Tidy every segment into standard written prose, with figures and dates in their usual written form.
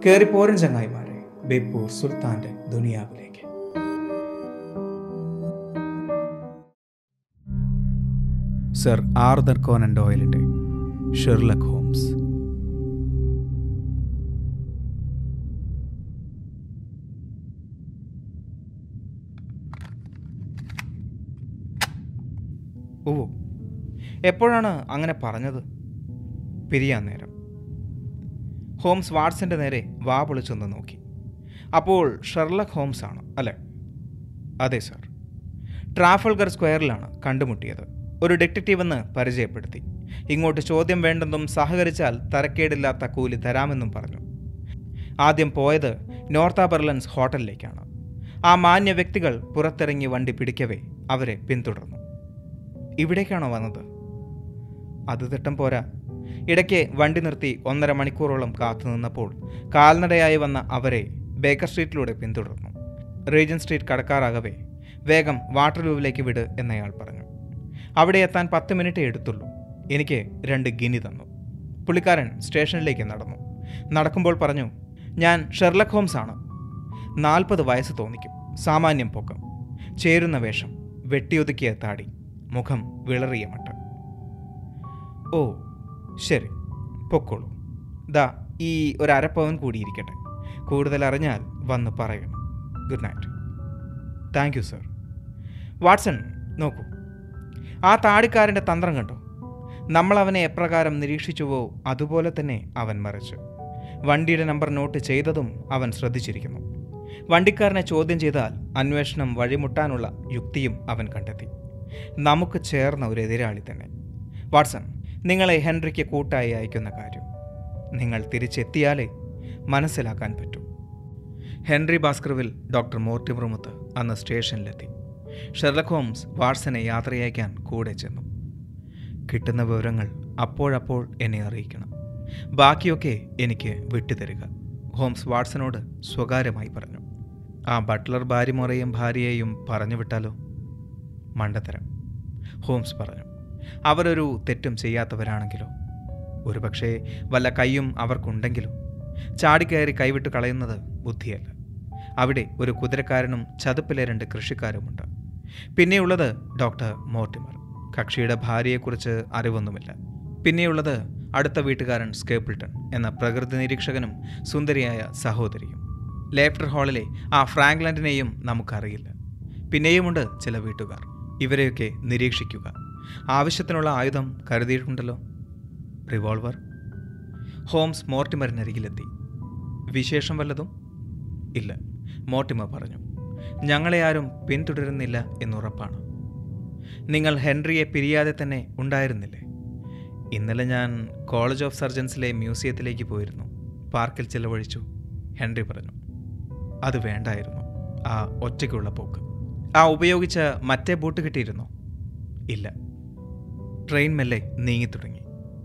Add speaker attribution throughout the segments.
Speaker 1: കയറിപ്പോരൻ ചങ്ങായിമാരെ ബേപ്പൂർ സുൽത്താന്റെ ദുനിയാവിലേക്ക്. സർ ആർതർ കോനൻ ഡോയലിന്റെ ഷെർലക് ഹോംസ്. ഓ, എപ്പോഴാണ് അങ്ങനെ പറഞ്ഞത്? പിരിയാൻ നേരം. ഹോംസ് വാട്സന്റെ നേരെ വാ പൊളിച്ചൊന്ന് നോക്കി. അപ്പോൾ ഷെർലക് ഹോംസ് ആണ് അല്ലേ? അതെ സർ. ട്രാഫൽഗർ സ്ക്വയറിലാണ് കണ്ടുമുട്ടിയത്. ഒരു ഡിറ്റക്റ്റീവെന്ന് പരിചയപ്പെടുത്തി. ഇങ്ങോട്ട് ചോദ്യം വേണ്ടെന്നും സഹകരിച്ചാൽ തരക്കേടില്ലാത്ത കൂലി തരാമെന്നും പറഞ്ഞു. ആദ്യം പോയത് നോർത്താബർലൻസ് ഹോട്ടലിലേക്കാണ്. ആ മാന്യ വ്യക്തികൾ പുറത്തിറങ്ങി വണ്ടി പിടിക്കവേ അവരെ പിന്തുടർന്നു. ഇവിടേക്കാണോ വന്നത്? അത് തെറ്റം പോരാ. ഇടയ്ക്ക് വണ്ടി നിർത്തി 1.5 മണിക്കൂറോളം കാത്തുനിന്നപ്പോൾ കാൽനടയായി വന്ന അവരെ ബേക്കർ സ്ട്രീറ്റിലൂടെ പിന്തുടർന്നു. റീജൻ സ്ട്രീറ്റ് കടക്കാറാകവേ വേഗം വാട്ടർലൂവിലേക്ക് വിട് എന്നയാൾ പറഞ്ഞു. അവിടെ എത്താൻ 10 മിനിറ്റേ എടുത്തുള്ളൂ. എനിക്ക് 2 ഗിനി തന്നു. പുള്ളിക്കാരൻ സ്റ്റേഷനിലേക്ക് നടന്നു. നടക്കുമ്പോൾ പറഞ്ഞു, ഞാൻ ഷെർലക് ഹോംസ് ആണ്. 40 വയസ്സ് തോന്നിക്കും. സാമാന്യം പൊക്കം, ചേരുന്ന വേഷം, വെട്ടിയൊതുക്കിയ താടി, മുഖം വിളറിയ മട്ട്. ഓ ശരി, പൊക്കോളൂ. ദാ ഈ 1/2 പവൻ കൂടിയിരിക്കട്ടെ. കൂടുതൽ അറിഞ്ഞാൽ വന്ന് പറയണം. Good night. Thank you sir. Watson, നോക്കൂ, ആ താടിക്കാരൻ്റെ തന്ത്രം കണ്ടോ? നമ്മൾ അവനെ എപ്രകാരം നിരീക്ഷിച്ചുവോ അതുപോലെ തന്നെ അവൻ മറിച്ച്. വണ്ടിയുടെ നമ്പർ നോട്ട് ചെയ്തതും അവൻ ശ്രദ്ധിച്ചിരിക്കുന്നു. വണ്ടിക്കാരനെ ചോദ്യം ചെയ്താൽ അന്വേഷണം വഴിമുട്ടാനുള്ള യുക്തിയും അവൻ കണ്ടെത്തി. നമുക്ക് ചേർന്ന ഒരു എതിരാളി തന്നെ. വാട്സൺ, നിങ്ങളെ ഹെൻറിക്ക് കൂട്ടായി അയക്കുന്ന കാര്യം നിങ്ങൾ തിരിച്ചെത്തിയാലേ മനസ്സിലാക്കാൻ പറ്റൂ. ഹെൻറി ബാസ്കർവിൽ ഡോക്ടർ മോർട്ടിമറുമൊത്ത് അന്ന് സ്റ്റേഷനിലെത്തി. ഷെർലക് ഹോംസ് വാട്സനെ യാത്രയയക്കാൻ കൂടെ ചെന്നു. കിട്ടുന്ന വിവരങ്ങൾ അപ്പോഴപ്പോൾ എന്നെ അറിയിക്കണം. ബാക്കിയൊക്കെ എനിക്ക് വിട്ടുതരിക, ഹോംസ് വാട്സനോട് സ്വകാര്യമായി പറഞ്ഞു. ആ ബട്ട്ലർ ഭാര്യയെയും പറഞ്ഞു വിട്ടാലോ? മണ്ടത്തരം, ഹോംസ് പറഞ്ഞു. അവരൊരു തെറ്റും ചെയ്യാത്തവരാണെങ്കിലോ? ഒരുപക്ഷെ വല്ല കൈയും അവർക്കുണ്ടെങ്കിലോ? ചാടിക്കയറി കൈവിട്ട് കളയുന്നത് ബുദ്ധിയല്ല. അവിടെ ഒരു കുതിരക്കാരനും ചതുപ്പിലെ 2 കൃഷിക്കാരുമുണ്ട്. പിന്നെയുള്ളത് ഡോക്ടർ മോർട്ടിമർ. കക്ഷിയുടെ ഭാര്യയെക്കുറിച്ച് അറിവൊന്നുമില്ല. പിന്നെയുള്ളത് അടുത്ത വീട്ടുകാരൻ സ്കേപ്പിൾട്ടൺ എന്ന പ്രകൃതി നിരീക്ഷകനും സുന്ദരിയായ സഹോദരിയും. ലേഫ്റ്റർ ഹാളിലെ ആ ഫ്രാങ്ക്ലൻഡിനെയും നമുക്കറിയില്ല. പിന്നെയുമുണ്ട് ചില വീട്ടുകാർ. ഇവരെയൊക്കെ നിരീക്ഷിക്കുക. ആവശ്യത്തിനുള്ള ആയുധം കരുതിയിട്ടുണ്ടല്ലോ? റിവോൾവർ. ഹോംസ് മോർട്ടിമറിനരികിലെത്തി. വിശേഷം വല്ലതും? ഇല്ല, മോർട്ടിമർ പറഞ്ഞു. ഞങ്ങളെ ആരും പിന്തുടരുന്നില്ല എന്നുറപ്പാണ്. നിങ്ങൾ ഹെൻറിയെ പിരിയാതെ തന്നെ ഉണ്ടായിരുന്നില്ലേ? ഇന്നലെ ഞാൻ കോളേജ് ഓഫ് സർജൻസിലെ മ്യൂസിയത്തിലേക്ക് പോയിരുന്നു. പാർക്കിൽ ചിലവഴിച്ചു, ഹെൻറി പറഞ്ഞു. അത് വേണ്ടായിരുന്നു, ആ ഒറ്റയ്ക്കുള്ള പോക്ക്. ആ ഉപയോഗിച്ച മറ്റേ ബൂട്ട് കിട്ടിയിരുന്നോ? ഇല്ല. ട്രെയിൻ മെല്ലെ നീങ്ങിത്തുടങ്ങി.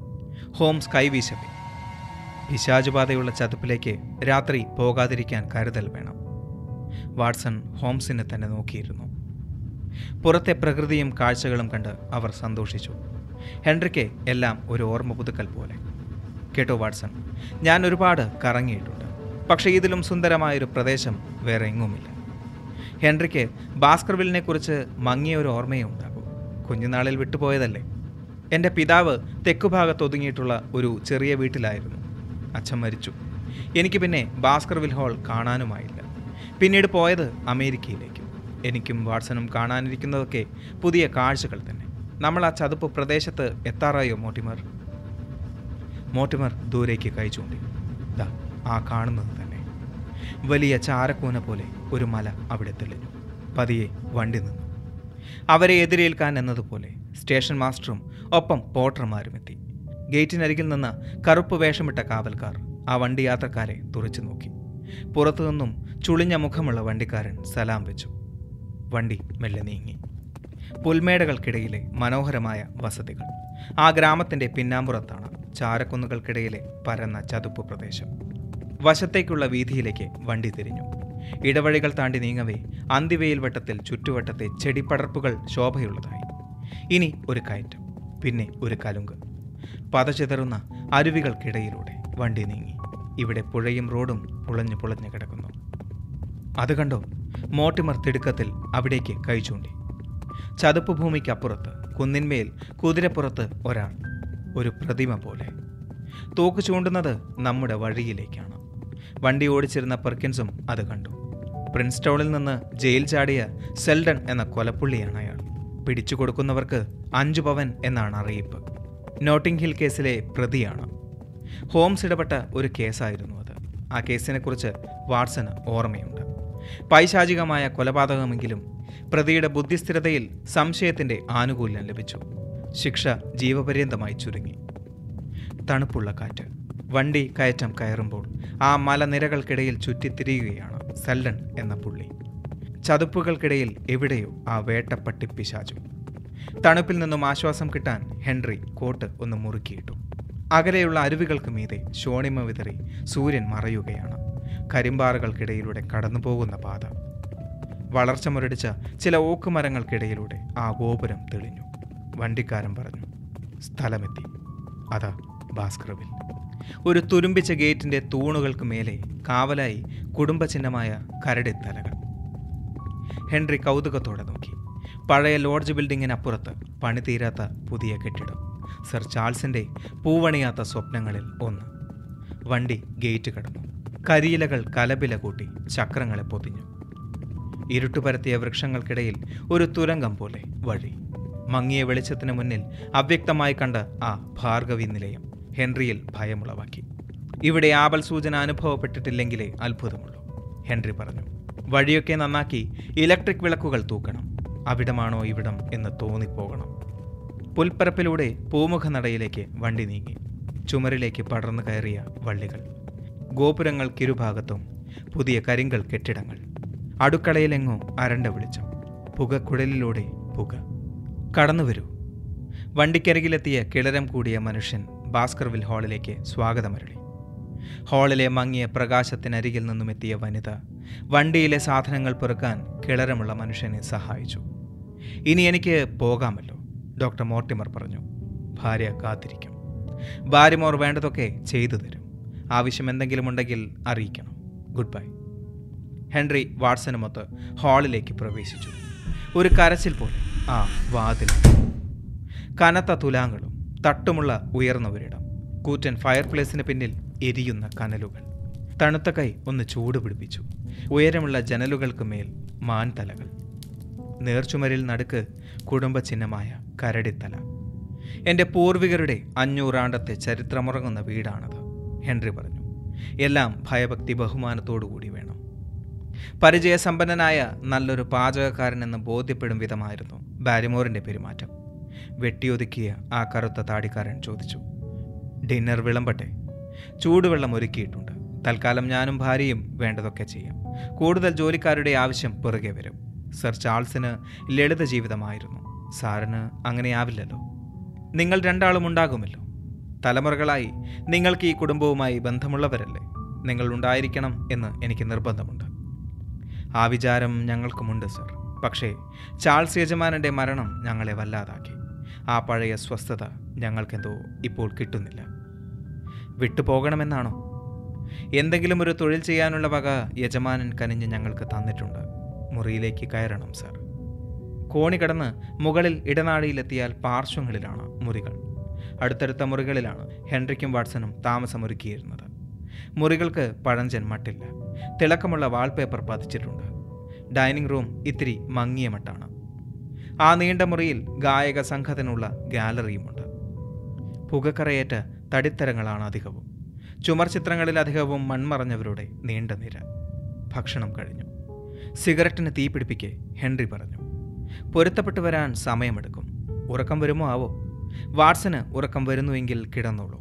Speaker 1: ഹോംസ് കൈവീശവേ. പിശാചുപാതയുള്ള ചതുപ്പിലേക്ക് രാത്രി പോകാതിരിക്കാൻ കരുതൽ വേണം. വാട്സൺ ഹോംസിനെ തന്നെ നോക്കിയിരുന്നു. പുറത്തെ പ്രകൃതിയും കാഴ്ചകളും കണ്ട് അവർ സന്തോഷിച്ചു. ഹെൻറിക്ക് എല്ലാം ഒരു ഓർമ്മ പുതുക്കൽ പോലെ. കേട്ടോ വാട്സൺ, ഞാൻ ഒരുപാട് കറങ്ങിയിട്ടുണ്ട്. പക്ഷേ ഇതിലും സുന്ദരമായൊരു പ്രദേശം വേറെ എങ്ങുമില്ല. ഹെൻറിക്ക് ബാസ്കർവിലിനെ കുറിച്ച് മങ്ങിയ ഒരു ഓർമ്മയേ ഉണ്ടാകൂ. കുഞ്ഞുനാളിൽ വിട്ടുപോയതല്ലേ. എൻ്റെ പിതാവ് തെക്കുഭാഗത്ത് ഒതുങ്ങിയിട്ടുള്ള ഒരു ചെറിയ വീട്ടിലായിരുന്നു. അച്ഛൻ മരിച്ചു. എനിക്ക് പിന്നെ ബാസ്കർവിൽ ഹാൾ കാണാനുമായില്ല. പിന്നീട് പോയത് അമേരിക്കയിലേക്ക്. എനിക്കും വാട്സണും കാണാനിരിക്കുന്നതൊക്കെ പുതിയ കാഴ്ചകൾ തന്നെ. നമ്മൾ ആ ചതുപ്പ് പ്രദേശത്ത് എത്താറായോ മോർട്ടിമർ? മോർട്ടിമർ ദൂരേക്ക് കൈ ചൂണ്ടി. ദാ ആ കാണുന്നത് തന്നെ. വലിയ ചാരക്കൂന പോലെ ഒരു മല അവിടെ തെളിഞ്ഞു. പതിയെ വണ്ടി നിന്നു. അവരെ എതിരേൽക്കാൻ എന്നതുപോലെ സ്റ്റേഷൻ മാസ്റ്ററും ഒപ്പം പോർട്ടർമാരും എത്തി. ഗേറ്റിനരികിൽ നിന്ന് കറുപ്പ് വേഷമിട്ട കാവൽക്കാർ ആ വണ്ടി യാത്രക്കാരെ തുറച്ചു നോക്കി. പുറത്തുനിന്നും ചുളിഞ്ഞ മുഖമുള്ള വണ്ടിക്കാരൻ സലാം വെച്ചു. വണ്ടി മെല്ലെ നീങ്ങി. പുൽമേടകൾക്കിടയിലെ മനോഹരമായ വസതികൾ. ആ ഗ്രാമത്തിൻ്റെ പിന്നാമ്പുറത്താണ് ചാരക്കുന്നുകൾക്കിടയിലെ പരന്ന ചതുപ്പ് പ്രദേശം. വശത്തേക്കുള്ള വീതിയിലേക്ക് വണ്ടി തിരിഞ്ഞു. ഇടവഴികൾ താണ്ടി നീങ്ങവേ അന്തിവെയിൽ വട്ടത്തിൽ ചുറ്റുവട്ടത്തെ ചെടിപ്പടർപ്പുകൾ ശോഭയുള്ളതായി. ഇനി ഒരു കയറ്റം, പിന്നെ ഒരു കലുങ്ക്. പതചിതറുന്ന അരുവികൾക്കിടയിലൂടെ വണ്ടി നീങ്ങി. ഇവിടെ പുഴയും റോഡും പുളഞ്ഞു പുളഞ്ഞു കിടക്കുന്നു. അത് കണ്ടോ? മോർട്ടിമർ തിടുക്കത്തിൽ അവിടേക്ക് കൈ ചൂണ്ടി. ചതുപ്പ് ഭൂമിക്കപ്പുറത്ത് കുന്നിന്മേൽ കുതിരപ്പുറത്ത് ഒരാൾ, ഒരു പ്രതിമ പോലെ. തോക്ക് ചൂണ്ടുന്നത് നമ്മുടെ വഴിയിലേക്കാണ്. വണ്ടി ഓടിച്ചിരുന്ന പെർക്കിൻസും അത് കണ്ടു. പ്രിൻസ്റ്റൗണിൽ നിന്ന് ജയിൽ ചാടിയ സെൽഡൺ എന്ന കൊലപ്പുള്ളിയാണ് അയാൾ. പിടിച്ചു കൊടുക്കുന്നവർക്ക് 5 പവൻ എന്നാണ് അറിയിപ്പ്. നോട്ടിംഗ് ഹിൽ കേസിലെ പ്രതിയാണ്. ഹോംസ് ഇടപെട്ട ഒരു കേസായിരുന്നു അത്. ആ കേസിനെക്കുറിച്ച് വാട്സന് ഓർമ്മയുണ്ട്. പൈശാചികമായ കൊലപാതകമെങ്കിലും പ്രതിയുടെ ബുദ്ധിസ്ഥിരതയിൽ സംശയത്തിൻ്റെ ആനുകൂല്യം ലഭിച്ചു. ശിക്ഷ ജീവപര്യന്തമായി ചുരുങ്ങി. തണുപ്പുള്ള കാറ്റ്. വണ്ടി കയറ്റം കയറുമ്പോൾ ആ മലനിരകൾക്കിടയിൽ ചുറ്റിത്തിരിയുകയാണ് സെൽഡൺ എന്ന പുള്ളി. ചതുപ്പുകൾക്കിടയിൽ എവിടെയോ ആ വേട്ടപ്പട്ടി പിശാചു. തണുപ്പിൽ നിന്നും ആശ്വാസം കിട്ടാൻ ഹെൻറി കോട്ട് ഒന്ന് മുറുക്കിയിട്ടു. അകലെയുള്ള അരുവികൾക്ക് മീതെ ശോണിമ വിതറി സൂര്യൻ മറയുകയാണ്. കരിമ്പാറകൾക്കിടയിലൂടെ കടന്നുപോകുന്ന പാത. വളർച്ച മുരടിച്ച ചില ഓക്കുമരങ്ങൾക്കിടയിലൂടെ ആ ഗോപുരം തെളിഞ്ഞു. വണ്ടിക്കാരൻ പറഞ്ഞു, സ്ഥലമെത്തി. അതാ ഭാസ്കർവിൽ. ഒരു തുരുമ്പിച്ച ഗേറ്റിൻ്റെ തൂണുകൾക്ക് മേലെ കാവലായി കുടുംബചിഹ്നമായ കരടിത്തലകൾ. ഹെൻറി കൗതുകത്തോടെ നോക്കി. പഴയ ലോഡ്ജ് ബിൽഡിങ്ങിനപ്പുറത്ത് പണി തീരാത്ത പുതിയ കെട്ടിടം. സർ ചാൾസിൻ്റെ പൂവണിയാത്ത സ്വപ്നങ്ങളിൽ ഒന്ന്. വണ്ടി ഗേറ്റ് കടന്നു. കരിയിലകൾ കലപില കൂട്ടി ചക്രങ്ങളെ പൊതിഞ്ഞു. ഇരുട്ടുപരത്തിയ വൃക്ഷങ്ങൾക്കിടയിൽ ഒരു തുരങ്കം പോലെ വഴി. മങ്ങിയ വെളിച്ചത്തിന് മുന്നിൽ അവ്യക്തമായി കണ്ട ആ ഭാർഗവി നിലയം ഹെൻറിയിൽ ഭയമുളവാക്കി. ഇവിടെ ആപൽ സൂചന അനുഭവപ്പെട്ടിട്ടില്ലെങ്കിലേ അത്ഭുതമുള്ളൂ, ഹെൻറി പറഞ്ഞു. വഴിയൊക്കെ നന്നാക്കി ഇലക്ട്രിക് വിളക്കുകൾ തൂക്കണം. അവിടമാണോ ഇവിടം എന്ന് തോന്നിപ്പോകണം. പുൽപ്പരപ്പിലൂടെ പൂമുഖനടയിലേക്ക് വണ്ടി നീങ്ങി. ചുമരിലേക്ക് പടർന്നു കയറിയ വള്ളികൾ. ഗോപുരങ്ങൾക്കിരുഭാഗത്തും പുതിയ കരിങ്കൽ കെട്ടിടങ്ങൾ. അടുക്കളയിലെങ്ങോ അരണ്ട വെളിച്ചം. പുകക്കുഴലിലൂടെ പുക. കടന്നുവരൂ. വണ്ടിക്കരികിലെത്തിയ കിളരം കൂടിയ മനുഷ്യൻ ഭാസ്കർവിൽ ഹാളിലേക്ക് സ്വാഗതമരളി. ഹാളിലെ മങ്ങിയ പ്രകാശത്തിനരികിൽ നിന്നുമെത്തിയ വനിത വണ്ടിയിലെ സാധനങ്ങൾ പെറുക്കാൻ കിളരമുള്ള മനുഷ്യനെ സഹായിച്ചു. ഇനി എനിക്ക് പോകാമല്ലോ, ഡോക്ടർ മോർട്ടിമർ പറഞ്ഞു. ഭാര്യ കാത്തിരിക്കും. ബാരിമോർ വേണ്ടതൊക്കെ ചെയ്തു തരും. ആവശ്യം എന്തെങ്കിലും ഉണ്ടെങ്കിൽ അറിയിക്കണം. Good bye. ഹെൻറി വാട്സനുമൊത്ത് ഹാളിലേക്ക് പ്രവേശിച്ചു. ഒരു കരച്ചിൽ പോലെ ആ വാതിൽ. കനത്ത തുലാങ്ങളും തട്ടുമുള്ള ഉയർന്ന ഒരിടം. കൂറ്റൻ ഫയർപ്ലേസിന് പിന്നിൽ എരിയുന്ന കനലുകൾ. തണുത്ത കൈ ഒന്ന് ചൂട് പിടിപ്പിച്ചു. ഉയരമുള്ള ജനലുകൾക്ക് മേൽ മാൻതലകൾ. നേർച്ചുമരിൽ നടുക്ക് കുടുംബചിഹ്നമായ കരടിത്തല. എൻ്റെ പൂർവികരുടെ 500 ആണ്ടത്തെ ചരിത്രമുറങ്ങുന്ന വീടാണത്, ഹെൻറി പറഞ്ഞു. എല്ലാം ഭയഭക്തി ബഹുമാനത്തോടുകൂടി വേണം. പരിചയസമ്പന്നനായ നല്ലൊരു പാചകക്കാരനെന്ന് ബോധ്യപ്പെടും വിധമായിരുന്നു ബാരിമോറിൻ്റെ പെരുമാറ്റം. വെട്ടിയൊതുക്കിയ ആ കറുത്ത താടിക്കാരൻ ചോദിച്ചു, ഡിന്നർ വിളമ്പട്ടെ? ചൂടുവെള്ളം ഒരുക്കിയിട്ടുണ്ട്. തൽക്കാലം ഞാനും ഭാര്യയും വേണ്ടതൊക്കെ ചെയ്യാം. കൂടുതൽ ജോലിക്കാരുടെ ആവശ്യം പുറകെ വരും. സർ ചാൾസിന് ലളിത ജീവിതമായിരുന്നു. സാറിന് അങ്ങനെയാവില്ലല്ലോ. നിങ്ങൾ 2 ആളും ഉണ്ടാകുമല്ലോ. തലമുറകളായി നിങ്ങൾക്ക് ഈ കുടുംബവുമായി ബന്ധമുള്ളവരല്ലേ. നിങ്ങൾ ഉണ്ടായിരിക്കണം എന്ന് എനിക്ക് നിർബന്ധമുണ്ട്. ആ വിചാരം ഞങ്ങൾക്കുമുണ്ട് സർ. പക്ഷേ ചാൾസ് യജമാനൻ്റെ മരണം ഞങ്ങളെ വല്ലാതാക്കി. ആ പഴയ സ്വസ്ഥത ഞങ്ങൾക്കെന്തോ ഇപ്പോൾ കിട്ടുന്നില്ല. വിട്ടുപോകണമെന്നാണോ? എന്തെങ്കിലും ഒരു തൊഴിൽ ചെയ്യാനുള്ള വക യജമാനൻ കനിഞ്ഞ് ഞങ്ങൾക്ക് തന്നിട്ടുണ്ട്. മുറിയിലേക്ക് കയറണം സർ. കോണി കടന്ന് മുകളിൽ ഇടനാഴിയിലെത്തിയാൽ പാർശ്വങ്ങളിലാണ് മുറികൾ. അടുത്തടുത്ത മുറികളിലാണ് ഹെൻറിക്കും വാട്സണും താമസമൊരുക്കിയിരുന്നത്. മുറികൾക്ക് പഴഞ്ചൻ മട്ടില്ല. തിളക്കമുള്ള വാൾപേപ്പർ പതിച്ചിട്ടുണ്ട്. ഡൈനിങ് റൂം ഇത്തിരി മങ്ങിയ മട്ടാണ്. ആ നീണ്ട മുറിയിൽ ഗായക സംഘത്തിനുള്ള ഗാലറിയുമുണ്ട്. പുകക്കറയേറ്റ തടിത്തരങ്ങളാണ് അധികവും. ചുമർ ചിത്രങ്ങളിലധികവും മൺമറഞ്ഞവരുടെ നീണ്ട നിര. ഭക്ഷണം കഴിഞ്ഞു. സിഗരറ്റിന് തീ പിടിപ്പിക്കെ ഹെൻറി പറഞ്ഞു, പൊരുത്തപ്പെട്ടു വരാൻ സമയമെടുക്കും. ഉറക്കം വരുമോ ആവോ? വാട്സന് ഉറക്കം വരുന്നുവെങ്കിൽ കിടന്നോളൂ.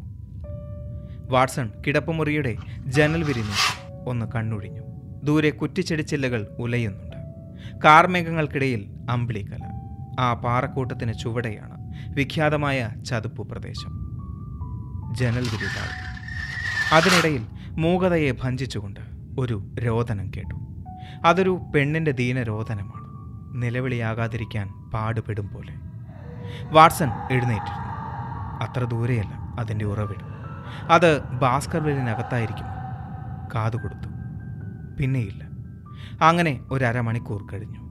Speaker 1: വാട്സൺ കിടപ്പുമുറിയുടെ ജനൽ വിരിഞ്ഞു ഒന്ന് കണ്ണൊഴിഞ്ഞു. ദൂരെ കുറ്റിച്ചെടിച്ചില്ലകൾ ഉലയുന്നുണ്ട്. കാർമേഘങ്ങൾക്കിടയിൽ അമ്പിളിക്കല. ആ പാറക്കൂട്ടത്തിന് ചുവടെയാണ് വിഖ്യാതമായ ചതുപ്പു പ്രദേശം. ജനൽ വിരി താഴ്ത്തി. അതിനിടയിൽ മൂകതയെ ഭഞ്ജിച്ചുകൊണ്ട് ഒരു രോദനം കേട്ടു. അതൊരു പെണ്ണിൻ്റെ ദീനരോദനമാണ്. നിലവിളിയാകാതിരിക്കാൻ പാടുപെടും പോലെ. വാട്സൺ എഴുന്നേറ്റിരുന്നു. അത്ര ദൂരെയല്ല അതിൻ്റെ ഉറവിടം. അത് ഭാസ്കർവിലിനകത്തായിരിക്കും. കാതുകൊടുത്തു. പിന്നെയില്ല. അങ്ങനെ ഒരു അരമണിക്കൂർ കഴിഞ്ഞു.